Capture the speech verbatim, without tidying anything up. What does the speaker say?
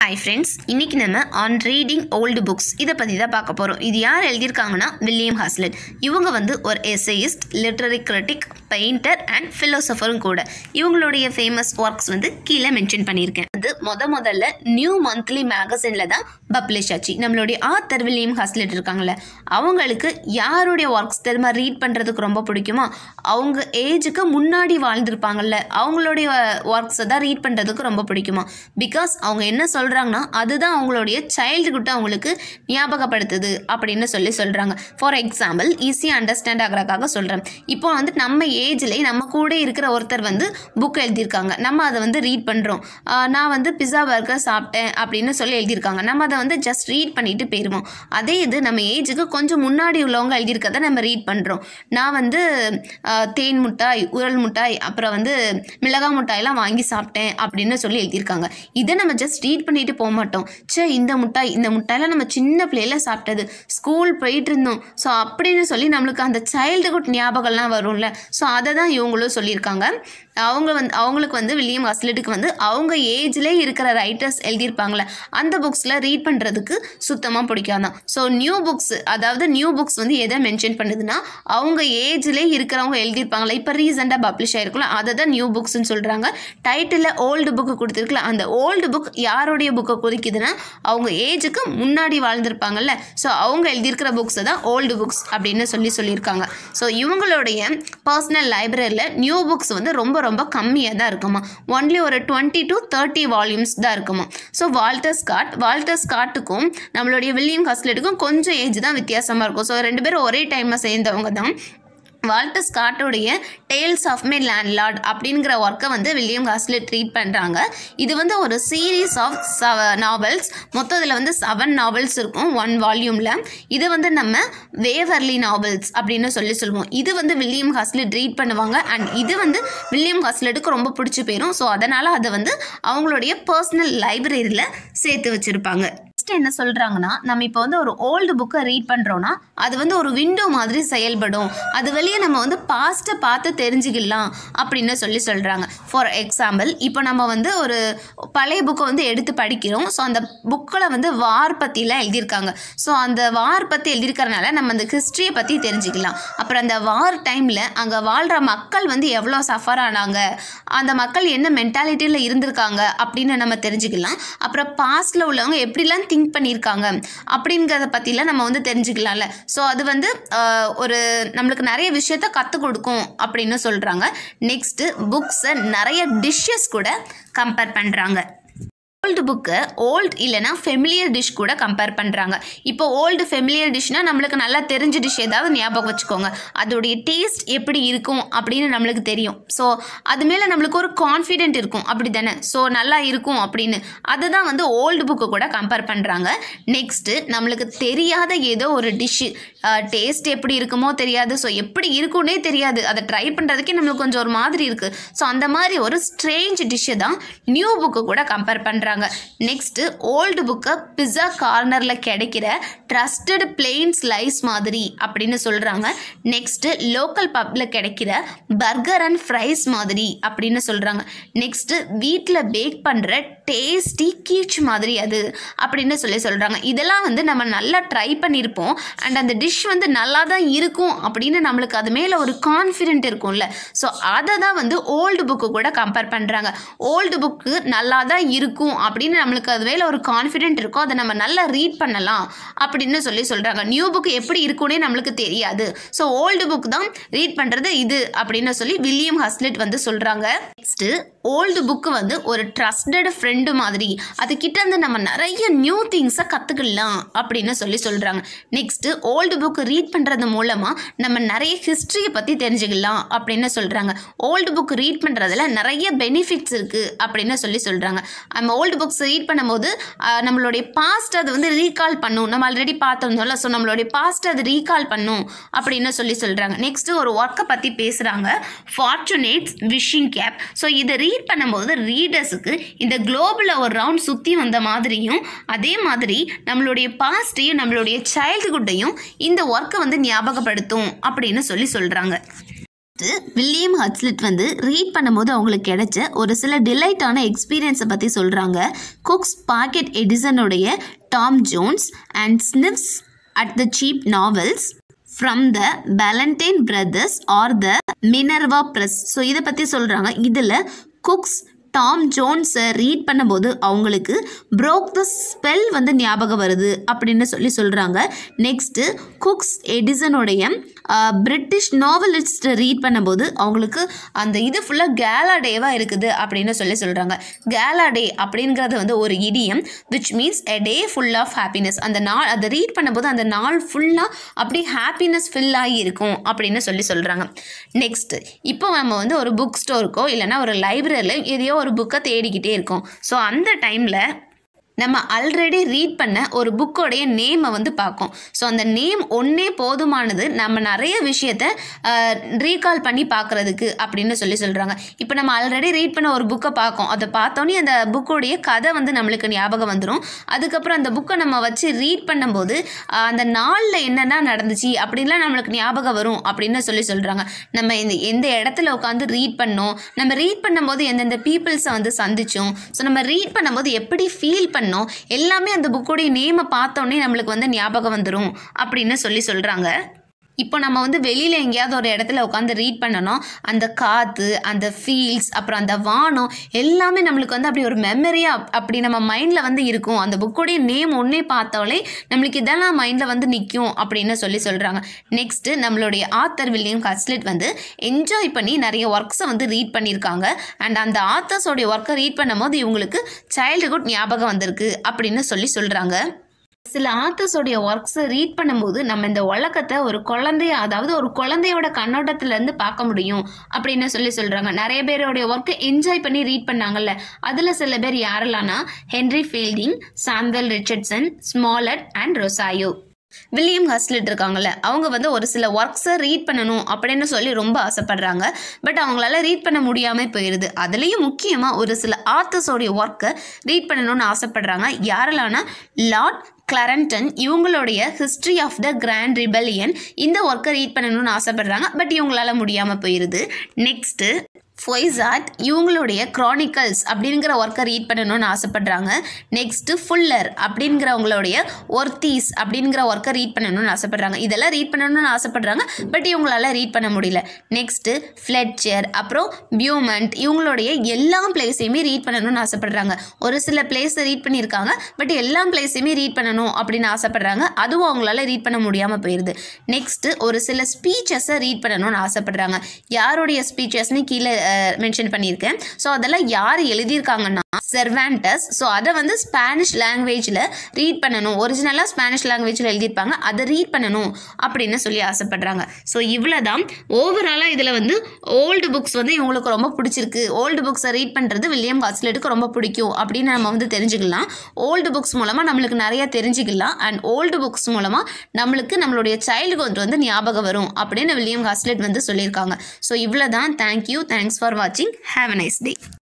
Hi friends, இன்னைக்கு நம்ம on reading old books இத பத்தி தான் பார்க்க போறோம். இது யார் எழுதிருக்காங்கன்னா வில்லியம் ஹாஸ்லெட். இவங்க வந்து ஒரு essayist, literary critic, painter and philosopher கூட. இவங்களுடைய famous works வந்து கீழ மென்ஷன் பண்ணிருக்கேன். அது முத முதல்ல நியூ மந்த்லி மேகசின்ல தான் பப்ளிஷ் ஆச்சு. நம்மளுடைய ஆத்தர் வில்லியம் ஹாஸ்லெட் இருக்காங்கல, அவங்களுக்கு யாருடைய ஒர்க்ஸ் தெரியுமா ரீட் பண்றதுக்கு ரொம்ப பிடிக்குமா? அவங்க ஏஜுக்கு முன்னாடி வாழ்ந்திருப்பாங்கல்ல, அவங்களுடைய ஒர்க்ஸை தான் ரீட் பண்றதுக்கு ரொம்ப பிடிக்குமா? பிகாஸ் அவங்க என்ன சொல்றாங்கன்னா அதுதான் அவங்களுடைய சைல்டுஹுட் அவங்களுக்கு ஞாபகப்படுத்துது அப்படின்னு சொல்லி சொல்றாங்க. ஃபார் எக்ஸாம்பிள் ஈஸியாக அண்டர்ஸ்டாண்ட் ஆகிறதுக்காக சொல்றேன். இப்போ வந்து நம்ம ஏஜ்லேயே நம்ம கூட இருக்கிற ஒருத்தர் வந்து புக் எழுதியிருக்காங்க, நம்ம அதை வந்து ரீட் பண்றோம். நான் வந்து பிஸா பர்கர் சாப்பிட்டேன் அப்படின்னு சொல்லி எழுதியிருக்காங்க, நம்ம அதை வந்து ஜஸ்ட் ரீட் பண்ணிட்டு போயிடுவோம். அதே இது நம்ம ஏஜுக்கு கொஞ்சம் முன்னாடி உள்ளவங்க எழுதியிருக்கதை நம்ம ரீட் பண்றோம். நான் வந்து தேன் முட்டாய், உரல் முட்டாய், அப்புறம் வந்து மிளகா முட்டாயெல்லாம் வாங்கி சாப்பிட்டேன் அப்படின்னு சொல்லி எழுதியிருக்காங்க. இதை நம்ம ஜஸ்ட் ரீட் பண்ணிட்டு போக மாட்டோம். சே இந்த முட்டாய் இந்த முட்டாயெல்லாம் நம்ம சின்ன பிள்ளையில சாப்பிட்டது, ஸ்கூல் போயிட்டு இருந்தோம், ஸோ அப்படின்னு சொல்லி நம்மளுக்கு அந்த சைல்டுஹுட் ஞாபகம்லாம் வரும்ல. ஸோ அதை தான் இவங்களும் சொல்லியிருக்காங்க. அவங்க வந்து அவங்களுக்கு வந்து வில்லியம் ஹாஸ்லெட்டுக்கு வந்து அவங்க ஏஜ்லேயே இருக்கிற ரைட்டர்ஸ் எழுதியிருப்பாங்களே அந்த புக்ஸில் ரீட் பண்ணுறதுக்கு சுத்தமாக பிடிக்காதான். ஸோ நியூ புக்ஸ், அதாவது நியூ புக்ஸ் வந்து எதை மென்ஷன் பண்ணுதுன்னா அவங்க ஏஜ்லேயே இருக்கிறவங்க எழுதியிருப்பாங்களே, இப்போ ரீசெண்டாக பப்ளிஷ் ஆகிருக்குல்ல, அதை தான் நியூ புக்ஸ்ன்னு சொல்கிறாங்க. டைட்டிலில் ஓல்டு புக்கு கொடுத்துருக்குல, அந்த ஓல்டு புக் யாருடைய புக்கை குறிக்குதுன்னா அவங்க ஏஜுக்கு முன்னாடி வாழ்ந்திருப்பாங்கல்ல, ஸோ அவங்க எழுதியிருக்கிற புக்ஸை தான் ஓல்டு புக்ஸ் அப்படின்னு சொல்லி சொல்லியிருக்காங்க. ஸோ இவங்களுடைய பர்சனல் லைப்ரரியில் நியூ புக்ஸ் வந்து ரொம்ப ரொம்ப கம்மியாக தான் இருக்குமா. ஒன்லி ஒரு டுவெண்ட்டி டு தேர்ட்டி வால்யூம்ஸ் தான் இருக்குமா. ஸோ வால்டர் ஸ்காட் வால்டர் ஸ்காட்டுக்கும் நம்மளுடைய வில்லியம் ஹாஸ்லெட்டுக்கும் கொஞ்சம் ஏஜ் தான் வித்தியாசமாக இருக்கும். ஸோ ரெண்டு பேரும் ஒரே டைமில் சேர்ந்தவங்க தான். வால்டர் ஸ்காட்டோடைய டேல்ஸ் ஆஃப் மை லேண்ட்லார்ட் அப்படிங்கிற ஒர்க்கை வந்து வில்லியம் ஹாஸ்லெட் ரீட் பண்ணுறாங்க. இது வந்து ஒரு சீரீஸ் ஆஃப் நாவல்ஸ், மொத்தம் இதில் வந்து செவன் நாவல்ஸ் இருக்கும் ஒன் வால்யூமில். இது வந்து நம்ம வேவர்லி நாவல்ஸ் அப்படின்னு சொல்லி சொல்லுவோம். இது வந்து வில்லியம் ஹாஸ்லெட் ரீட் பண்ணுவாங்க அண்ட் இது வந்து வில்லியம் ஹாஸ்லெட்டுக்கு ரொம்ப பிடிச்சி போயிடும். ஸோ அதனால் அதை வந்து அவங்களுடைய பர்சனல் லைப்ரரியில் சேர்த்து வச்சுருப்பாங்க. என்ன சொல்றாங்கன்னா, நம்ம இப்போ வந்து ஒரு ஓல்டு புக்கை ரீட் பண்றோம்னா அது வந்து ஒரு விண்டோ மாதிரி செயல்படும், அது வெளியே நம்ம வந்து பாஸ்ட்டை பார்த்து தெரிஞ்சுக்கலாம் அப்படின்னு சொல்லி சொல்றாங்க. ஃபார் எக்ஸாம்பிள் இப்போ நம்ம வந்து ஒரு பழைய புக்கை வந்து எடுத்து படிக்கிறோம். ஸோ அந்த புக்கில் வந்து வார் பற்றிலாம் எழுதியிருக்காங்க. ஸோ அந்த வார் பற்றி எழுதியிருக்கிறதுனால நம்ம அந்த ஹிஸ்ட்ரியை பற்றி தெரிஞ்சுக்கலாம். அப்புறம் அந்த வார் டைமில் அங்கே வாழ்கிற மக்கள் வந்து எவ்வளோ சஃபர் ஆனாங்க, அந்த மக்கள் என்ன மென்டாலிட்டியில் இருந்திருக்காங்க அப்படின்னு நம்ம தெரிஞ்சுக்கலாம். அப்புறம் பாஸ்டில் உள்ளவங்க எப்படிலாம் திங்க் பண்ணியிருக்காங்க அப்படிங்கிறத பற்றிலாம் நம்ம வந்து தெரிஞ்சுக்கலாம்ல. ஸோ அது வந்து ஒரு நம்மளுக்கு நிறைய விஷயத்த கற்றுக் கொடுக்கும் அப்படின்னு சொல்கிறாங்க. நெக்ஸ்ட்டு புக்ஸை நிறைய டிஷ்ஷஸ் கூட கம்பேர் பண்ணுறாங்க. ஓல்டு புக்கு ஓல்டு இல்லைனா ஃபெமிலியர் டிஷ் கூட கம்பேர் பண்ணுறாங்க. இப்போ ஓல்டு ஃபெமிலியர் டிஷ்னால் நம்மளுக்கு நல்லா தெரிஞ்ச டிஷ் ஏதாவது ஞாபகம் வச்சுக்கோங்க, அதோடைய டேஸ்ட் எப்படி இருக்கும் அப்படின்னு நம்மளுக்கு தெரியும். ஸோ அது மேலே நம்மளுக்கு ஒரு கான்ஃபிடென்ட் இருக்கும், அப்படி தானே? ஸோ நல்லா இருக்கும் அப்படின்னு அதுதான் வந்து ஓல்டு புக்கு கூட கம்பேர் பண்ணுறாங்க. நெக்ஸ்ட்டு நம்மளுக்கு தெரியாத ஏதோ ஒரு டிஷ்ஷு டேஸ்ட் எப்படி இருக்குமோ தெரியாது, ஸோ எப்படி இருக்குன்னே தெரியாது, அதை ட்ரை பண்ணுறதுக்கே நம்மளுக்கு கொஞ்சம் ஒரு மாதிரி இருக்குது. ஸோ அந்த மாதிரி ஒரு ஸ்ட்ரேஞ்ச் டிஷ்ஷை தான் நியூ புக்கு கூட கம்பேர் பண்ணுறாங்க. நெக்ஸ்ட் ஓல்டு புக்கை பிஸா கார்னர்ல கிடைக்கிற ட்ரஸ்டட் பிளெயின் ஸ்லைஸ் மாதிரி அப்படின்னு சொல்றாங்க. நெக்ஸ்ட் லோக்கல் பப்ல கிடைக்கிற பர்கர் அண்ட் ஃப்ரைஸ் மாதிரி அப்படின்னு சொல்றாங்க. நெக்ஸ்ட் வீட்டில் பேக் பண்ற டேஸ்டி கீச் மாதிரி அது அப்படின்னு சொல்லி சொல்றாங்க. இதெல்லாம் வந்து நம்ம நல்லா ட்ரை பண்ணியிருப்போம் அண்ட் அந்த டிஷ் வந்து நல்லா தான் இருக்கும் அப்படின்னு நம்மளுக்கு அது மேலே ஒரு கான்ஃபிடென்ட் இருக்கும்ல. ஸோ அதை தான் வந்து ஓல்டு புக்கு கூட கம்பேர் பண்ணுறாங்க. ஓல்டு புக்கு நல்லா தான் இருக்கும் அப்படின்னு நம்மளுக்கு அது மேலே ஒரு கான்ஃபிடென்ட் இருக்கும், அதை நம்ம நல்லா ரீட் பண்ணலாம் அப்படின்னு சொல்லி சொல்கிறாங்க. நியூ புக் எப்படி இருக்குன்னே நம்மளுக்கு தெரியாது, ஸோ ஓல்டு புக் தான் ரீட் பண்ணுறது இது அப்படின்னு சொல்லி வில்லியம் ஹாஸ்லெட் வந்து சொல்கிறாங்க. நெக்ஸ்ட்டு ஓல்டு புக்கு வந்து ஒரு ட்ரஸ்டட் ஃப்ரெண்டு மாதிரி, அதுக்கிட்ட இருந்து நம்ம நிறைய நியூ திங்ஸை கற்றுக்கலாம் அப்படின்னு சொல்லி சொல்கிறாங்க. நெக்ஸ்ட்டு ஓல்டு புக்கு ரீட் பண்ணுறது மூலமாக நம்ம நிறைய ஹிஸ்ட்ரியை பற்றி தெரிஞ்சுக்கலாம் அப்படின்னு சொல்கிறாங்க. ஓல்டு புக் ரீட் பண்ணுறதுல நிறைய பெனிஃபிட்ஸ் இருக்குது அப்படின்னு சொல்லி சொல்கிறாங்க. நம்ம ஓல்டு புக்ஸ் ரீட் பண்ணும்போது நம்மளுடைய பாஸ்ட் அது வந்து ரீகால் பண்ணும், நம்ம ஆல்ரெடி பார்த்துருந்தோம்ல, ஸோ நம்மளுடைய பாஸ்ட் அது ரீகால் பண்ணும் அப்படின்னு சொல்லி சொல்கிறாங்க. நெக்ஸ்ட்டு ஒரு ஒர்க்கை பற்றி பேசுகிறாங்க, ஃபார்ச்சுனேட்ஸ் விஷிங் கேப். ஸோ இதை ரீட் பண்ணும்போது ரீடர்ஸுக்கு இந்த குளோபில் ஒரு ரவுண்ட் சுற்றி வந்த மாதிரியும் அதே மாதிரி நம்மளுடைய பாஸ்ட்டையும் நம்மளுடைய சைல்டுஹுட்டையும் இந்த ஒர்க்கை வந்து ஞாபகப்படுத்தும் அப்படின்னு சொல்லி சொல்கிறாங்க. நெக்ஸ்ட்டு வில்லியம் ஹட்ஸ்லெட் வந்து ரீட் பண்ணும்போது அவங்களுக்கு கிடைச்ச ஒரு சில டிலைட்டான எக்ஸ்பீரியன்ஸை பற்றி சொல்கிறாங்க. குக்ஸ் பாக்கெட் எடிசனுடைய Tom Jones and sniffs at the cheap novels from the Ballantyne brothers or the Minerva press. So இதை பற்றி சொல்கிறாங்க. இதில் குக்ஸ் டாம் ஜோன்ஸை ரீட் பண்ணும்போது அவங்களுக்கு ப்ரோக் த ஸ்பெல் வந்து ஞாபகம் வருது அப்படின்னு சொல்லி சொல்கிறாங்க. நெக்ஸ்ட்டு குக்ஸ் எடிசனுடைய பிரிட்டிஷ் நாவலிஸ்ட்டை ரீட் பண்ணும்போது அவங்களுக்கு அந்த இது ஃபுல்லாக கேலாடேவாக இருக்குது அப்படின்னு சொல்லி சொல்கிறாங்க. கேலாடே அப்படிங்கிறது வந்து ஒரு idiom which means a day full of happiness. அந்த நாள் அதை ரீட் பண்ணும்போது அந்த நாள் ஃபுல்லாக அப்படி ஹாப்பினஸ் ஃபில் ஆகி இருக்கும் அப்படின்னு சொல்லி சொல்கிறாங்க. நெக்ஸ்ட்டு இப்போ நம்ம வந்து ஒரு புக் ஸ்டோருக்கோ இல்லைனா ஒரு லைப்ரரியில் எதையோ ஒரு புக்கை தேடிக்கிட்டே இருக்கோம். ஸோ அந்த டைமில் நம்ம ஆல்ரெடி ரீட் பண்ண ஒரு புக்கோடைய நேமை வந்து பார்ப்போம். ஸோ அந்த நேம் ஒன்றே போதுமானது நம்ம நிறைய விஷயத்த ரீகால் பண்ணி பார்க்குறதுக்கு அப்படின்னு சொல்லி சொல்கிறாங்க. இப்போ நம்ம ஆல்ரெடி ரீட் பண்ண ஒரு புக்கை பார்க்கோம், அதை பார்த்தோன்னே அந்த புக்கோடைய கதை வந்து நம்மளுக்கு ஞாபகம் வந்துடும். அதுக்கப்புறம் அந்த புக்கை நம்ம வச்சு ரீட் பண்ணும்போது அந்த நாளில் என்னென்ன நடந்துச்சு அப்படின்லாம் நம்மளுக்கு ஞாபகம் வரும் அப்படின்னு சொல்லி சொல்கிறாங்க. நம்ம இந்த எந்த இடத்துல உட்காந்து ரீட் பண்ணோம், நம்ம ரீட் பண்ணும்போது எந்தெந்த பீப்புள்ஸை வந்து சந்தித்தோம், ஸோ நம்ம ரீட் பண்ணும்போது எப்படி ஃபீல் பண்ணோம் எல்லாமே அந்த புக்கோடைய நேமை பார்த்தோன்னே நம்மளுக்கு வந்து ஞாபகம் வந்துடும் அப்படின்னு சொல்லி சொல்கிறாங்க. இப்போ நம்ம வந்து வெளியில் எங்கேயாவது ஒரு இடத்துல உட்காந்து ரீட் பண்ணணும், அந்த காற்று, அந்த ஃபீல்ஸ், அப்புறம் அந்த வானம் எல்லாமே நம்மளுக்கு வந்து அப்படி ஒரு மெமரியாக அப்படி நம்ம மைண்டில் வந்து இருக்கும். அந்த புக்கோடைய நேம் ஒன்றே பார்த்தாலே நம்மளுக்கு இதெல்லாம் மைண்டில் வந்து நிற்கும் அப்படின்னு சொல்லி சொல்கிறாங்க. நெக்ஸ்ட்டு நம்மளுடைய ஆத்தர் வில்லியம் ஹட்ஸ்லெட் வந்து என்ஜாய் பண்ணி நிறைய ஒர்க்ஸை வந்து ரீட் பண்ணியிருக்காங்க. அண்ட் அந்த ஆத்தர்ஸோடைய ஒர்க்கை ரீட் பண்ணும்போது இவங்களுக்கு சைல்டுஹுட் ஞாபகம் வந்திருக்கு அப்படின்னு சொல்லி சொல்கிறாங்க. சில ஆத்தர்ஸோடைய ஒர்க்ஸை ரீட் பண்ணும்போது நம்ம இந்த உலகத்தை ஒரு குழந்தைய அதாவது ஒரு குழந்தையோட கண்ணோட்டத்திலேருந்து பார்க்க முடியும் அப்படின்னு சொல்லி சொல்கிறாங்க. நிறைய பேரோடைய ஒர்க்கை என்ஜாய் பண்ணி ரீட் பண்ணாங்கல்ல, அதில் சில பேர் யாரெல்லாம்னா Henry Fielding, Samuel Richardson, Smollett and ரொசாயோ. வில்லியம் ஹட்ஸ்லெட் இருக்காங்கல்ல, அவங்க வந்து ஒரு சில ஒர்க்ஸை ரீட் பண்ணணும் அப்படின்னு சொல்லி ரொம்ப ஆசைப்படுறாங்க. பட் அவங்களால ரீட் பண்ண முடியாமல் போயிடுது. அதுலேயும் முக்கியமாக ஒரு சில ஆத்தர்ஸோடைய ஒர்க்கை ரீட் பண்ணணும்னு ஆசைப்படுறாங்க. யாரெல்லாம்னா லார்ட் கிளாரன்டன், இவங்களுடைய history of the grand rebellion இந்த ஒர்க்கை ரீட் பண்ணணும்னு ஆசைப்படுறாங்க. பட் இவங்களால முடியாமல் போயிடுது. நெக்ஸ்ட்டு ஃபொய்சாட், இவங்களுடைய க்ரானிக்கல்ஸ் அப்படிங்கிற ஒர்க்கை ரீட் பண்ணணும்னு ஆசைப்படுறாங்க. நெக்ஸ்ட்டு ஃபுல்லர் அப்படிங்கிறவங்களுடைய ஒர்த்தீஸ் அப்படிங்கிற ஒர்க்கை ரீட் பண்ணணும்னு ஆசைப்படுறாங்க. இதெல்லாம் ரீட் பண்ணணும்னு ஆசைப்படுறாங்க. பட் இவங்களால ரீட் பண்ண முடியல. நெக்ஸ்ட்டு ஃப்ளெட்சர், அப்புறம் பியூமண்ட், இவங்களுடைய எல்லா பிளேஸையுமே ரீட் பண்ணணும்னு ஆசைப்படுறாங்க. ஒரு சில பிளேஸை ரீட் பண்ணியிருக்காங்க, பட் எல்லா பிளேஸையுமே ரீட் பண்ணணும் அப்படின்னு ஆசைப்படுறாங்க. அதுவும் அவங்களால ரீட் பண்ண முடியாமல் போயிடுது. நெக்ஸ்ட்டு ஒரு சில ஸ்பீச்சஸை ரீட் பண்ணணும்னு ஆசைப்படுறாங்க. யாருடைய ஸ்பீச்சஸ்ன்னு கீழே மென்ஷன் பண்ணியிருக்கேன். ஸோ அதெல்லாம் யார் எழுதியிருக்காங்கன்னா செர்வான்டஸ். ஸோ அதை வந்து ஸ்பானிஷ் லாங்குவேஜில் ரீட் பண்ணணும், ஒரிஜினலாக ஸ்பானிஷ் லாங்குவேஜில் எழுதியிருப்பாங்க, அதை ரீட் பண்ணணும் அப்படின்னு சொல்லி ஆசைப்படுறாங்க. ஸோ இவ்வளோ தான் ஓவராலாக இதில் வந்து ஓல்டு புக்ஸ் வந்து இவங்களுக்கு ரொம்ப பிடிச்சிருக்கு, ஓல்டு புக்ஸை ரீட் பண்ணுறது வில்லியம் ஹட்ஸ்லெட்டுக்கு ரொம்ப பிடிக்கும் அப்படின்னு நம்ம வந்து தெரிஞ்சுக்கலாம். ஓல்டு புக்ஸ் மூலமாக நம்மளுக்கு நிறையா தெரிஞ்சுக்கலாம். அண்ட் ஓல்டு புக்ஸ் மூலமாக நம்மளுக்கு நம்மளுடைய சைல்டுஹுட் வந்து ஞாபகம் வரும் அப்படின்னு வில்லியம் ஹட்ஸ்லெட் வந்து சொல்லியிருக்காங்க. ஸோ இவ்வளோ தான். தேங்க்யூ. தேங்க்ஸ் ஃபார் வாட்சிங். Have a nice day.